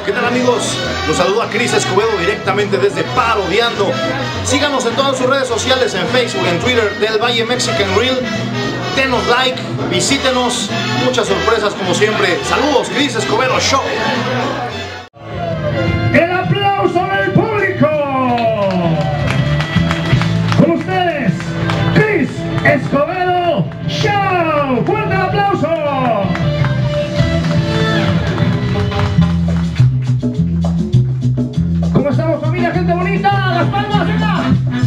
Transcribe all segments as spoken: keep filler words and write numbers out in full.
¿Qué tal, amigos? Los saluda Cris Escobedo directamente desde Parodiando. Síganos en todas sus redes sociales, en Facebook, en Twitter, Del Valle Mexican Reel. Denos like, visítenos, muchas sorpresas como siempre. Saludos, Cris Escobedo Show. El aplauso del público. Con ustedes, Cris Escobedo Show. ¡Fuerte el aplauso! ¿Cómo estamos, familia? Gente bonita, las palmas, venga.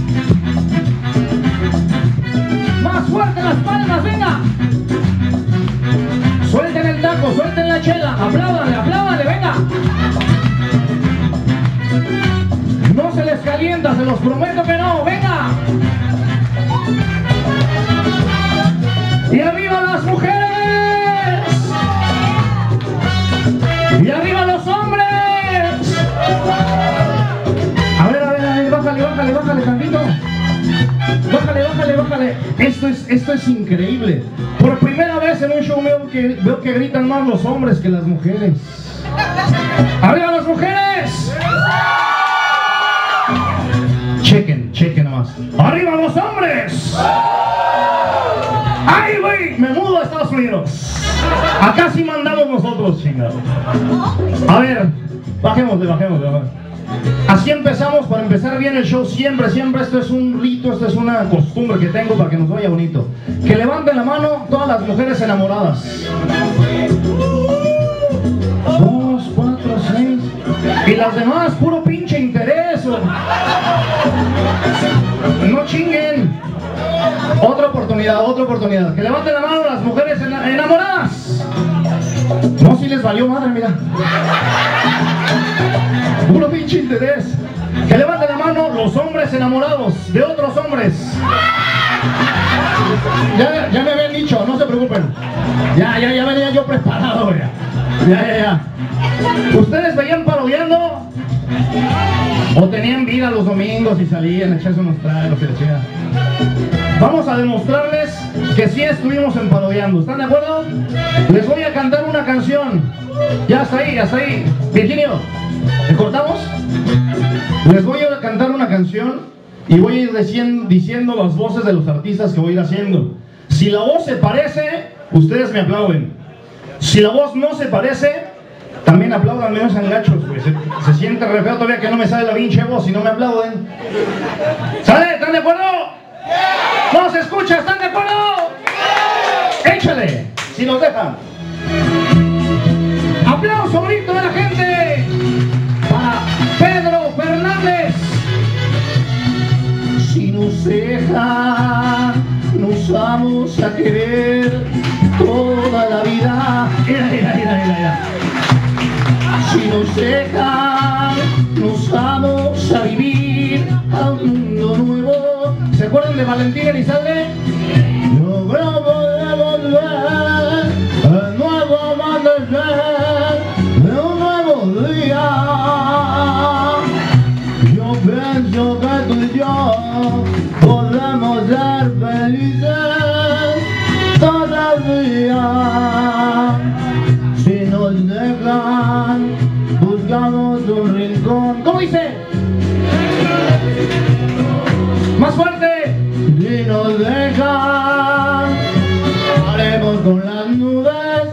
Más fuerte las palmas, venga. Suelten el taco, suelten la chela, apláudanle, apláudanle, venga. No se les calienta, se los prometo que no, venga. Y arriba las mujeres. Y arriba los hombres. A ver, a ver, a ver, bájale, bájale, bájale tantito. Bájale, bájale, bájale. Esto es, esto es increíble. Por primera vez en un show veo que, veo que gritan más los hombres que las mujeres. ¡Arriba las mujeres! Chequen, chequen nomás. ¡Arriba los hombres! ¡Ay, güey! Me mudo a Estados Unidos. Acá sí mandamos nosotros, chingados. A ver, bajémosle, bajémosle, bajémosle. Así empezamos, para empezar bien el show, siempre, siempre, esto es un rito, esto es una costumbre que tengo para que nos vaya bonito. Que levanten la mano todas las mujeres enamoradas. Dos, cuatro, seis. Y las demás, puro pinche interés. No chinguen. Otra oportunidad, otra oportunidad. Que levanten la mano las mujeres enamoradas. No, si les valió madre, mira. Puro pinche interés. Que levanten la mano los hombres enamorados de otros hombres. Ya, ya me habían dicho, no se preocupen. Ya, ya, ya venía yo preparado, ya. Ya, ya, ya. ¿Ustedes veían Parodiando? ¿O tenían vida los domingos y salían a echarse unos tragos y decían? Vamos a demostrarles que sí estuvimos en Parodiando. ¿Están de acuerdo? Les voy a cantar una canción. Ya está ahí, ya está ahí. Virginio, ¿le cortamos? Les voy a cantar una canción y voy a ir diciendo, diciendo las voces de los artistas que voy a ir haciendo. Si la voz se parece, ustedes me aplauden. Si la voz no se parece, también aplaudan, menos sean gachos, güey. Se, se siente re feo todavía que no me sale la pinche voz y no me aplauden. ¿Sale? ¿Están de acuerdo? No se escucha, ¿están de acuerdo? Échale, si nos dejan. Aplauso bonito de la gente para Pedro Fernández. Si nos dejan, nos vamos a querer toda la vida. Mira, mira, mira, mira, mira. Si nos dejan, nos vamos a vivir a un mundo nuevo. ¿Se acuerdan de Valentín Elizalde? No podemos ver el nuevo amanecer de un nuevo día. Yo pienso que tú y yo podemos ser felices todavía. Si nos dejan, buscamos un rincón. ¿Cómo dice? Más fuerte. Si nos dejan, haremos con las nubes.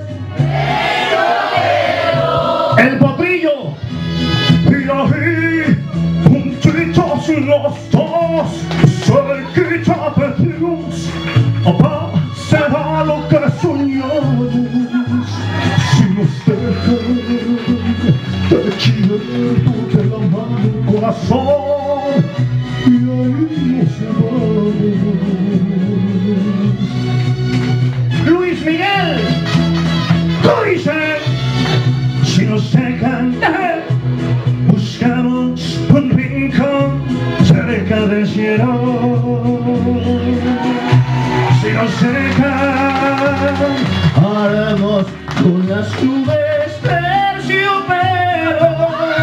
El potrillo. Y ahí, juntitos los dos, cerquita de Dios, pasará lo que soñamos. Si nos dejan, te quiero de la mano, corazón, y ahí nos vamos. Luis Miguel, tú dices, si nos dejan, buscamos un rincón cerca del cielo. Si nos dejan, haremos con las nubes terciopelo.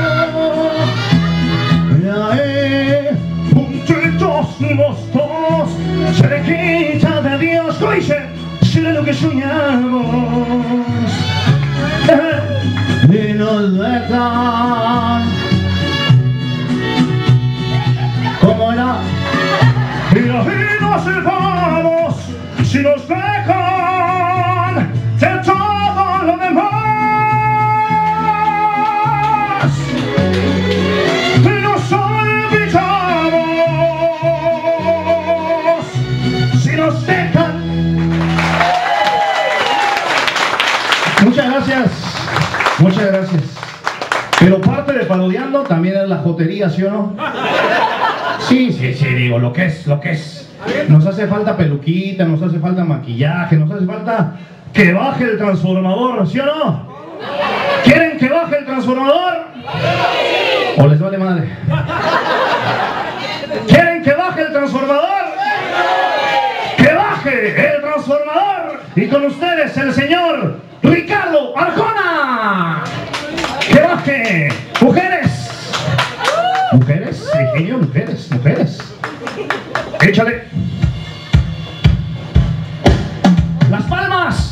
Y ahí, juntitos los dos, cerquita de Dios. ¿Cómo dice? Será lo que soñamos. y nos dejan. ¿Cómo era? Y así nos vamos si nos dejan de todo lo demás. Y nos olvidamos si nos dejan. Muchas gracias, muchas gracias. Pero parte de parodiando también es la jotería, ¿sí o no? Sí, sí, sí, digo, lo que es, lo que es. Nos hace falta peluquita, nos hace falta maquillaje, nos hace falta que baje el transformador, ¿sí o no? ¿Quieren que baje el transformador? ¿O les vale madre? ¿Quieren que baje el transformador? ¡Que baje el transformador! Y con ustedes el señor Ricardo Arjona. ¡Que baje! ¡Mujeres! ¿Mujeres? Ingenio, mujeres, mujeres. Échale. Las palmas.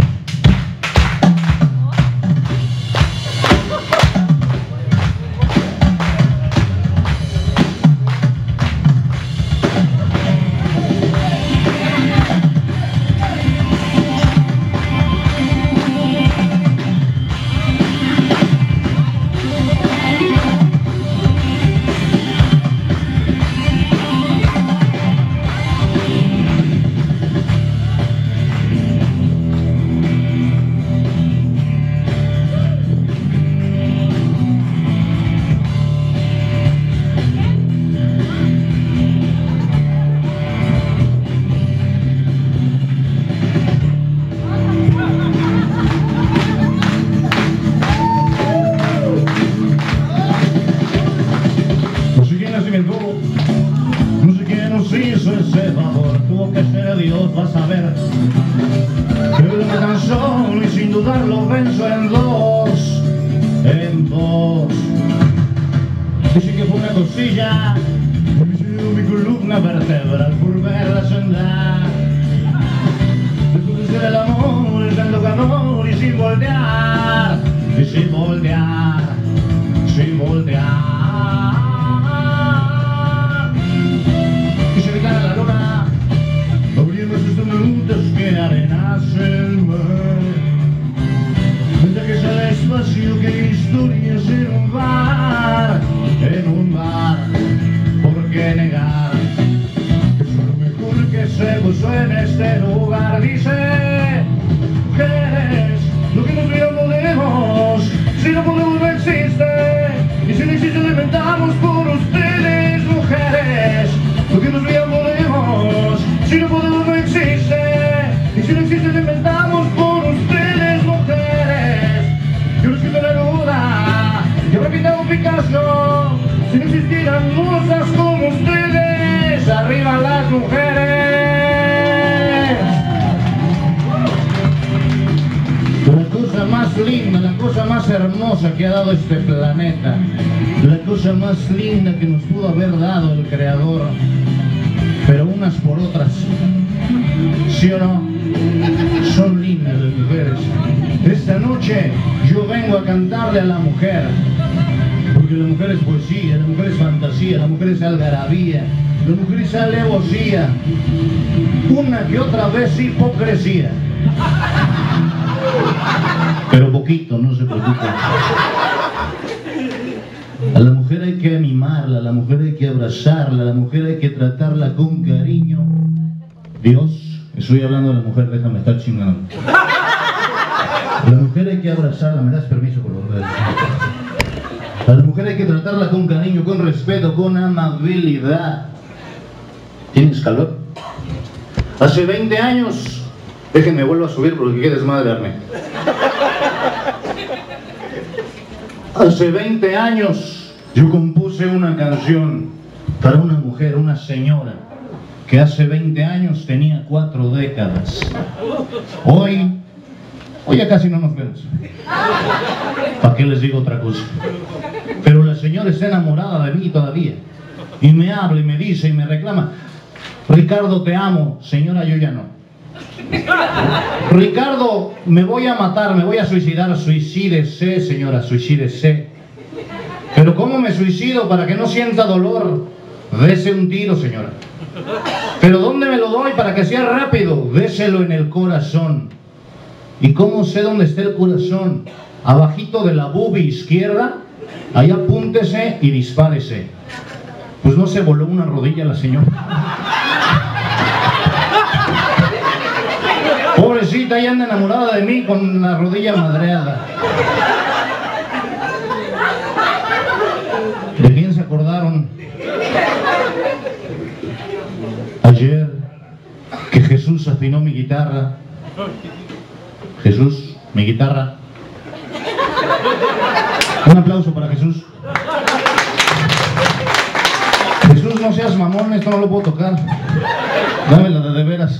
No sé quién nos hizo ese favor, tuvo que ser Dios, vas a ver. Que él me tan solo y sin dudarlo venzo en dos, en dos. Dice que fue una costilla, mi columna vertebral por verlas andar. Después de ser el amor, el tanto calor y sin voltear, y sin voltear, sin voltear. La luna, abriendo sus minutos que arenas el mar. Desde que sale espacio que hay historias en un bar, en un bar. ¿Por qué negar que es lo mejor que se puso en este lugar? Dice que eres lo que nosotros no podemos, si no podemos no existe, y si no existe lo inventamos por ustedes, mujeres. Lo que nos vean podemos, si no podemos no existe, y si no existe lo inventamos por ustedes, mujeres. Yo no escribo la duda, yo repito un Picasso, si no existieran musas como ustedes, arriba las mujeres. La cosa más linda, la cosa más hermosa que ha dado este planeta, la cosa más linda que nos pudo haber dado el Creador, pero unas por otras, ¿sí o no? Son lindas las mujeres. Esta noche yo vengo a cantarle a la mujer, porque la mujer es poesía, la mujer es fantasía, la mujer es algarabía, la mujer es alevosía, una que otra vez hipocresía. Pero poquito, no se preocupen. A la mujer hay que animarla, a la mujer hay que abrazarla, a la mujer hay que tratarla con cariño. Dios, estoy hablando de la mujer, déjame estar chingando. A la mujer hay que abrazarla, ¿me das permiso por favor? A la mujer hay que tratarla con cariño, con respeto, con amabilidad. ¿Tienes calor? Hace veinte años, déjenme vuelvo a subir porque qué desmadre armé. Hace veinte años yo compuse una canción para una mujer, una señora que hace veinte años tenía cuatro décadas. Hoy, hoy ya casi no nos vemos. ¿Para qué les digo otra cosa? Pero la señora está enamorada de mí todavía. Y me habla y me dice y me reclama: Ricardo, te amo. Señora, yo ya no. Ricardo, me voy a matar, me voy a suicidar. Suicídese, señora, suicídese. Pero ¿cómo me suicido para que no sienta dolor? Dese un tiro, señora. ¿Pero dónde me lo doy para que sea rápido? Déselo en el corazón. ¿Y cómo sé dónde está el corazón? Abajito de la boobie izquierda, ahí apúntese y dispárese. Pues no se voló una rodilla la señora. Pobrecita, ella anda enamorada de mí con la rodilla madreada. ¿De quién se acordaron? Ayer que Jesús afinó mi guitarra. Jesús, mi guitarra. Un aplauso para Jesús. Jesús, no seas mamón, esto no lo puedo tocar. Dámela de, de veras.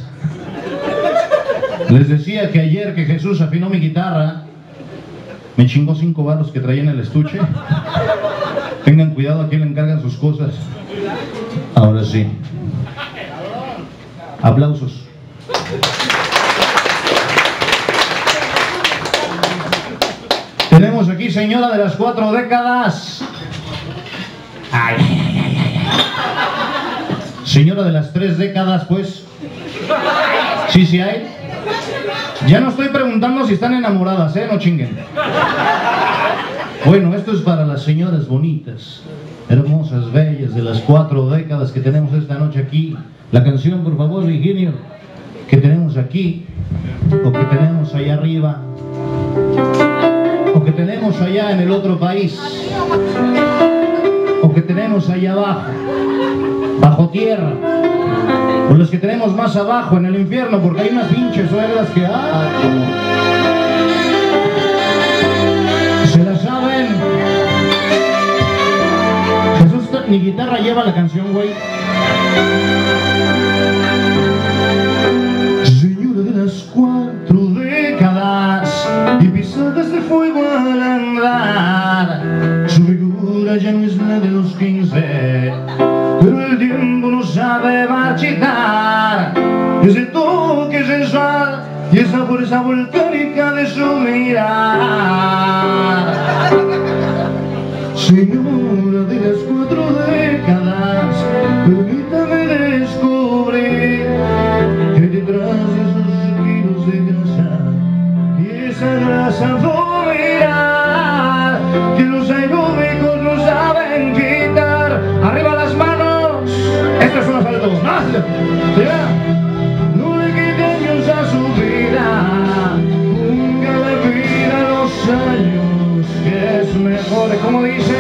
Les decía que ayer que Jesús afinó mi guitarra, me chingó cinco varos que traía en el estuche. Tengan cuidado a quién le encargan sus cosas. Ahora sí. Aplausos. Tenemos aquí señora de las cuatro décadas. Ay, ay, ay, ay, ay. Señora de las tres décadas, pues. Sí, sí hay. Ya no estoy preguntando si están enamoradas, ¿eh? No chinguen. Bueno, esto es para las señoras bonitas, hermosas, bellas, de las cuatro décadas que tenemos esta noche aquí. La canción, por favor, Virginio, que tenemos aquí, o que tenemos allá arriba, o que tenemos allá en el otro país, o que tenemos allá abajo, bajo tierra, o los que tenemos más abajo en el infierno, porque hay unas pinches suegras que ah, se la saben. Jesús, mi guitarra lleva la canción, güey. Señora de las cuatro décadas y pisadas de fuego al andar, su figura ya no es la de los quince, pero el tiempo no sabe marchitar ese toque sensual y esa fuerza volcánica de su mirar. Señora de las cuatro décadas, permítame descubrir que detrás de esos kilos de grasa y esa grasa dominar, que los aeróbicos no saben quitar. Arriba las manos. Esto es un asalto. ¿No? No le quite años a su vida, póngale vida a los años, que es mejor. ¿Cómo dice?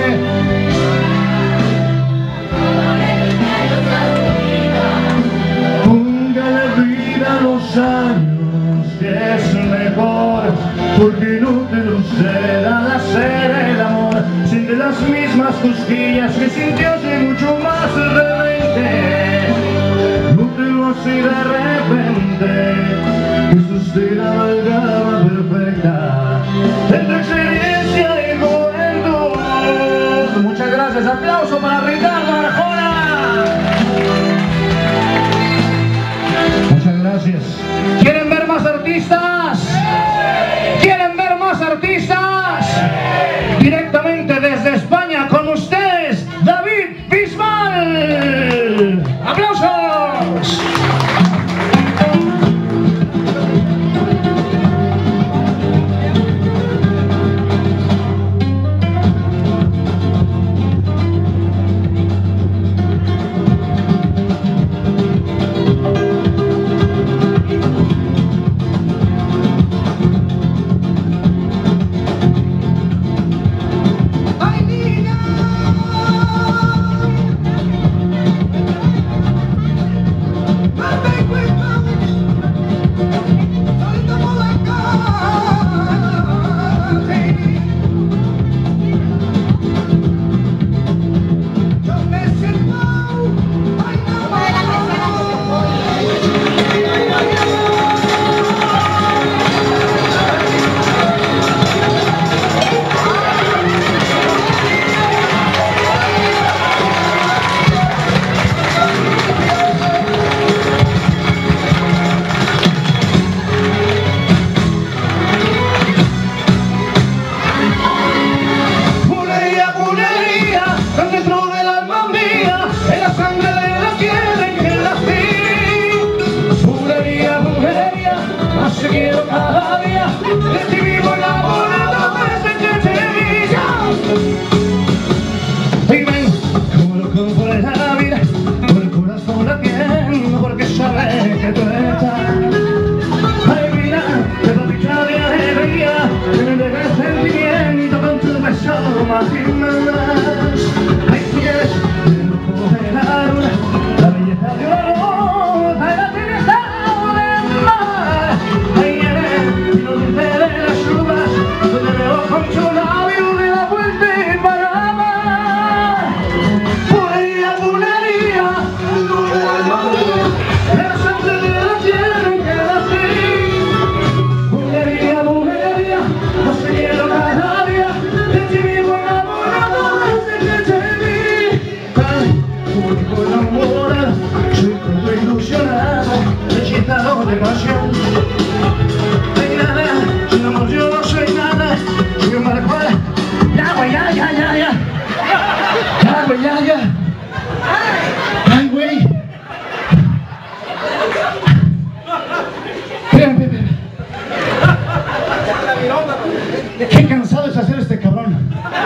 Póngale vida a los años, que es mejor, porque no te lo será al hacer el amor. Siente las mismas cosquillas que sintió hace mucho más de veinte. No te lo hace de repente, es usted la amalgama perfecta entre experiencia y juventud. Muchas gracias, aplauso para Ricardo Arjona. Muchas gracias. ¿Quieren ver más artistas? ¿Quieren ver más artistas? Directamente desde España con ustedes, David Bisbal. ¡Aplausos! demasiado. Ay, nada, sin amor yo no soy nada. Sin marihuana. Ya, güey, ya, ya, ya, ya. Ya, güey, ya, ya. Ay, güey. Espérame, espérame. Qué cansado es hacer este cabrón.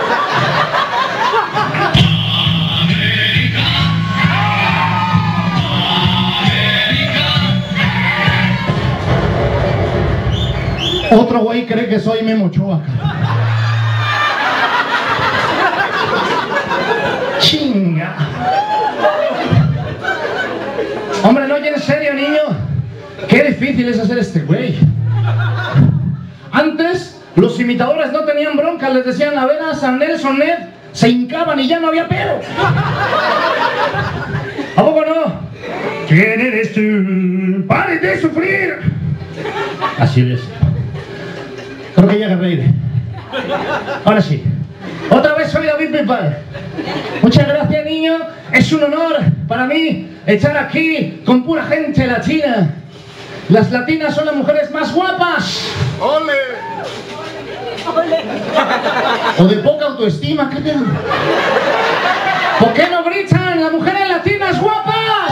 Otro güey cree que soy Memo Ochoa. Chinga. Hombre, no, oye, en serio, niño. Qué difícil es hacer este güey. Antes, los imitadores no tenían bronca. Les decían, a ver, a San Nelson Ned, se hincaban y ya no había pedo. ¿A poco no? ¿Quién eres tú? ¡Pare de sufrir! Así es. Creo que ya agarré aire. Ahora sí. Otra vez soy David Bisbal. Muchas gracias, niño. Es un honor para mí estar aquí con pura gente latina. Las latinas son las mujeres más guapas. ¡Ole! O de poca autoestima, ¿qué te... ¿Por qué no gritan las mujeres latinas guapas?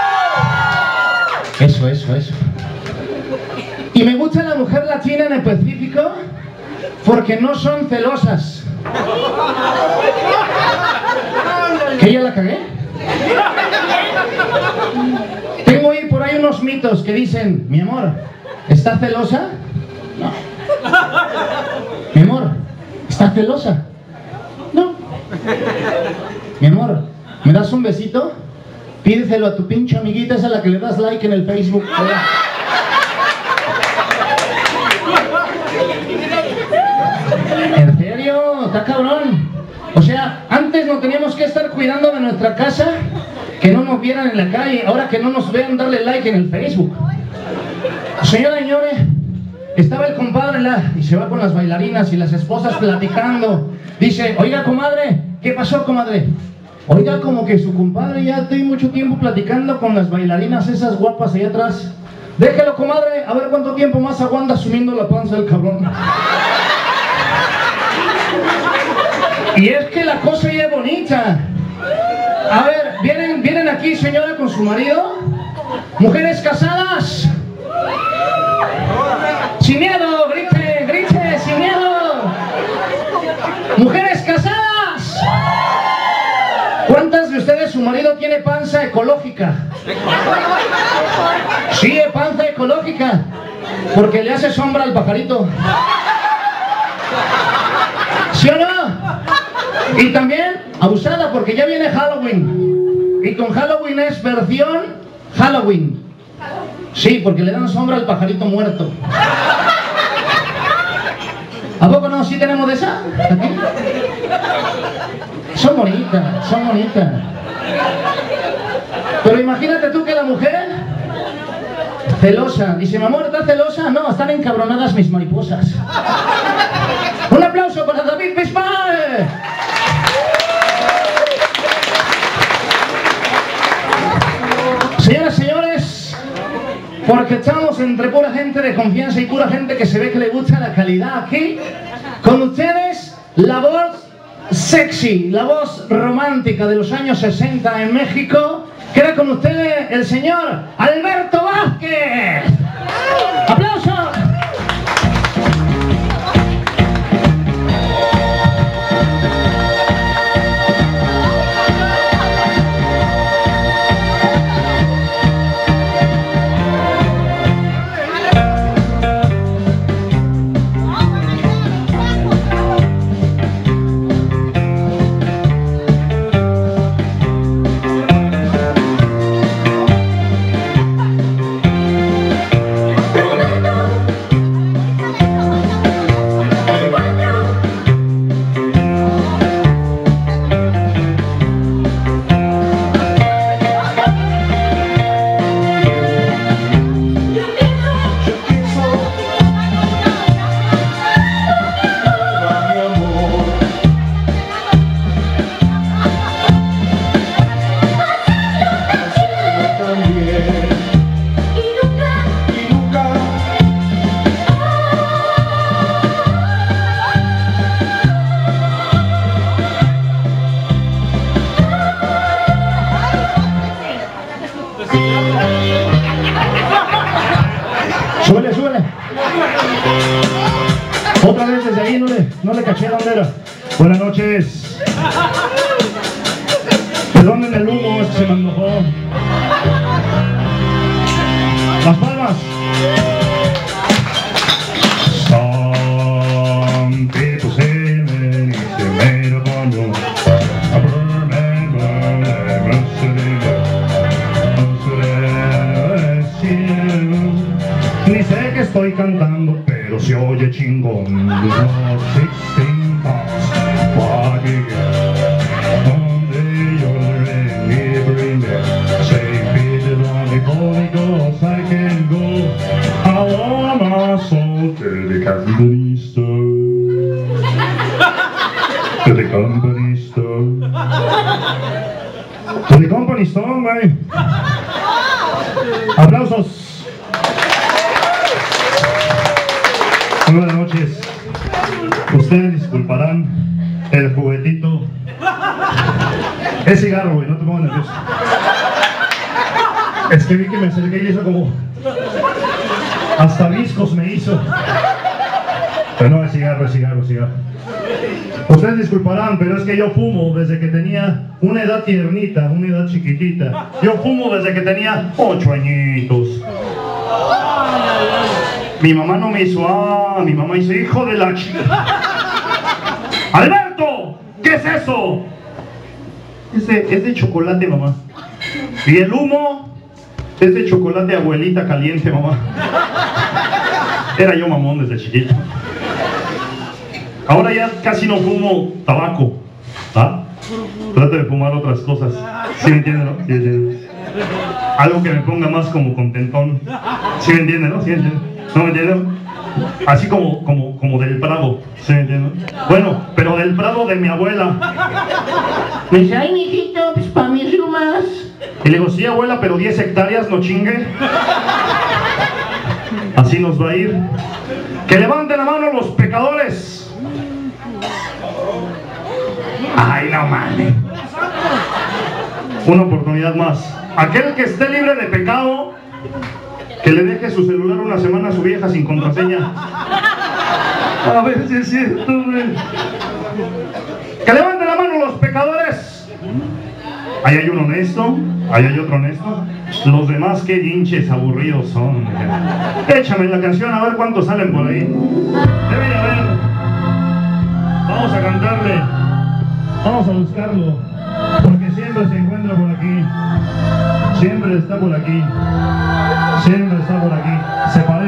Eso, eso, eso. Y me gusta la mujer latina en específico porque no son celosas. ¿Que ya la cagué? Tengo ahí por ahí unos mitos que dicen, mi amor, ¿estás celosa? No. Mi amor, ¿estás celosa? No. Mi amor, ¿me das un besito? Pídeselo a tu pinche amiguita, esa a la que le das like en el Facebook. ¿En serio? ¿Está cabrón? O sea, antes nos teníamos que estar cuidando de nuestra casa, que no nos vieran en la calle, ahora que no nos vean darle like en el Facebook. Señora, señores, estaba el compadre la, y se va con las bailarinas y las esposas platicando. Dice, oiga, comadre, ¿qué pasó, comadre? Oiga, como que su compadre ya estoy mucho tiempo platicando con las bailarinas esas guapas allá atrás. Déjelo, comadre, a ver cuánto tiempo más aguanta sumiendo la panza del cabrón. Y es que la cosa ya es bonita. A ver, ¿vienen, vienen aquí, señora, con su marido? Mujeres casadas. Sin miedo, grite, grite, sin miedo. Mujeres casadas. ¿Cuántas de ustedes su marido tiene panza ecológica? Sí, panza ecológica. Porque le hace sombra al pajarito. ¿Sí o no? Y también abusada porque ya viene Halloween. Y con Halloween es versión Halloween. Sí, porque le dan sombra al pajarito muerto. ¿A poco no? ¿Sí tenemos de esa? ¿Aquí? Son bonitas, son bonitas. Pero imagínate tú que la mujer celosa. Dice, mi amor, ¿estás celosa? No, están encabronadas mis mariposas. Un aplauso para David Bisbal. Señoras y señores, porque estamos entre pura gente de confianza y pura gente que se ve que le gusta la calidad aquí, con ustedes la voz sexy, la voz romántica de los años sesenta en México, queda con ustedes el señor Alberto Vázquez. ¡Aplausos! Súbele, súbele. Otra vez desde ahí, no le, no le caché dónde era. Buenas noches. Perdonen el humo, es que se me antojó. Las palmas. Some people say that it's a made of honor. A burning, burning, rusty, rusty, ni sé que estoy cantando, pero se oye chingón. sixteen pounds, what you got? On the other end, neighboring there. Say, Peter, on the Holy Ghost, I can go. I want my soul to the company store. To the company store. To the company store, güey. Aplausos. Buenas noches. Ustedes disculparán el juguetito. Es cigarro, güey, no te pongas nervioso. Es que vi que me acerqué y eso como... hasta viscos me hizo. Pero no, es cigarro, es cigarro, es cigarro. Ustedes disculparán, pero es que yo fumo desde que tenía una edad tiernita, una edad chiquitita. Yo fumo desde que tenía ocho añitos. Mi mamá no me hizo, ah, mi mamá hizo, hijo de la chica. ¡Alberto! ¿Qué es eso? Es de, es de chocolate, mamá. Y el humo es de chocolate abuelita caliente, mamá. Era yo mamón desde chiquito. Ahora ya casi no fumo tabaco, ¿ah? Trato de fumar otras cosas. ¿Sí me entienden, no? ¿Sí me entienden? Algo que me ponga más como contentón. ¿Sí me entienden, no? ¿Sí me entienden? ¿No me entienden? Así como, como, como del Prado. ¿Sí me entienden? Bueno, pero del Prado de mi abuela. Me dice, ay, mijito, pues para mí más. Y le digo, sí, abuela, pero diez hectáreas, no chingue. Así nos va a ir. Que levanten la mano los pecadores. Ay, no mames. Una oportunidad más. Aquel que esté libre de pecado, que le deje su celular una semana a su vieja sin contraseña. A ver si es cierto, güey. Que levanten la mano los pecadores. Ahí hay un honesto, ahí hay otro honesto. Los demás, qué hinches aburridos son. Échame la canción a ver cuántos salen por ahí. Debe de haber. Vamos a cantarle. Vamos a buscarlo. Porque siempre se encuentra por aquí. Siempre está por aquí. Siempre está por aquí. Se parece.